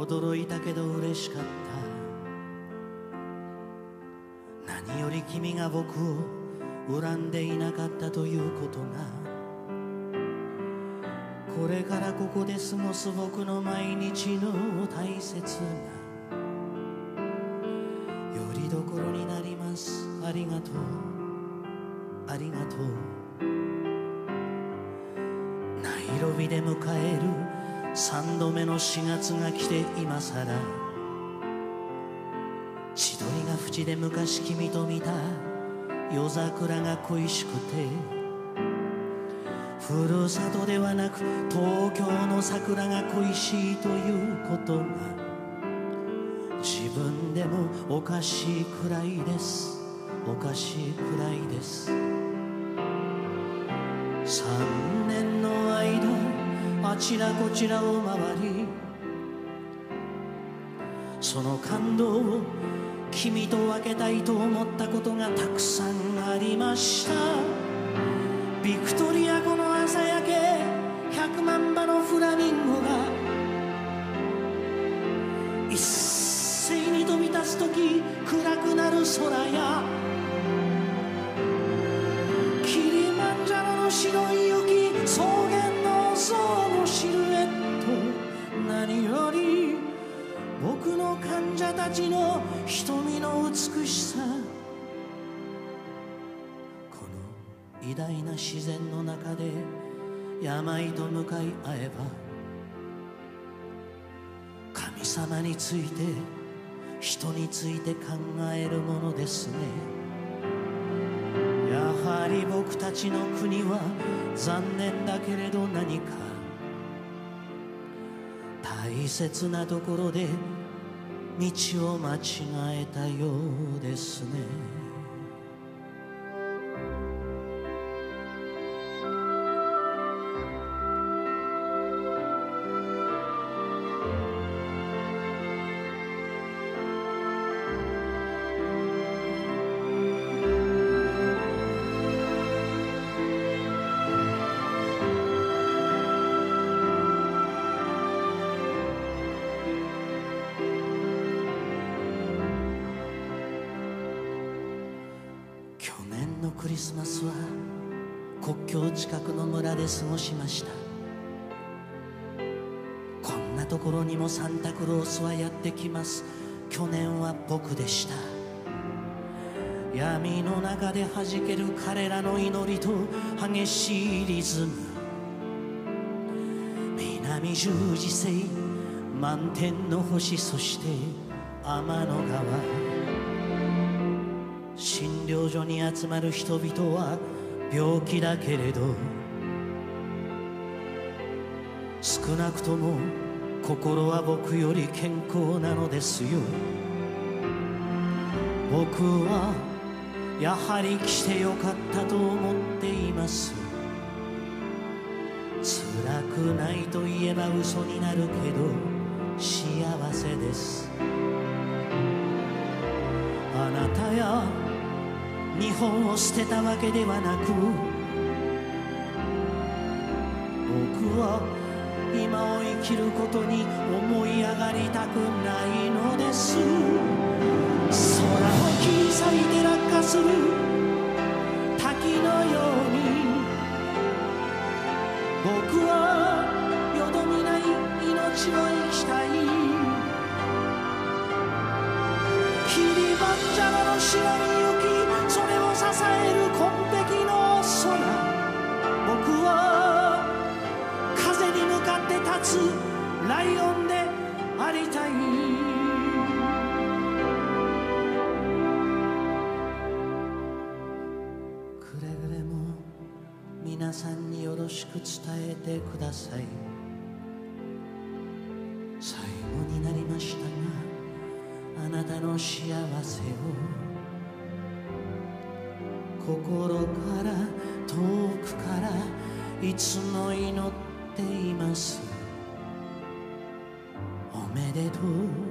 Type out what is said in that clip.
驚いたけど嬉しかった。何より君が僕を恨んでいなかったということが、これからここで過ごす僕の毎日の大切なよりどころになります。ありがとう、ありがとう。ナイロビで迎える3度目の4月が来て、今さら千鳥が淵で昔君と見た夜桜が恋しくて、ふるさとではなく東京の桜が恋しいということが自分でもおかしいくらいです。おかしいくらいです。3年の間あちらこちらを回り、その感動を君と分けたいと思ったことがたくさんありました。ビクトリア湖の朝焼け、100万羽のフラミンゴが一斉に飛び立つ時、暗くなる空やキリマンジャロの白い雪、草原の象のシルエット、何より僕の患者たちの瞳の美しさ、この偉大な自然の中で病と向かい合えば、神様について人について考えるものですね。やはり僕たちの国は残念だけれど、何か大切なところで道を間違えたようですね。去年のクリスマスは国境近くの村で過ごしました。こんなところにもサンタクロースはやってきます。去年は僕でした。闇の中で弾ける彼らの祈りと激しいリズム、南十字星、満天の星、そして天の川。診療所に集まる人々は病気だけれど、少なくとも心は僕より健康なのですよ。僕はやはり来てよかったと思っています。辛くないと言えば嘘になるけど幸せです。あなたや日本を捨てたわけではなく、僕は今を生きることに思い上がりたくないのです。空を切り裂いて落下する滝のように、僕はよどみない命を生きたい。キリマンジャロの白い雪、それを支える紺碧の空、僕は風に向かって立つライオンでありたい。くれぐれも皆さんによろしく伝えてください。最後になりましたが、あなたの幸せを心から遠くからいつも祈っています。おめでとう。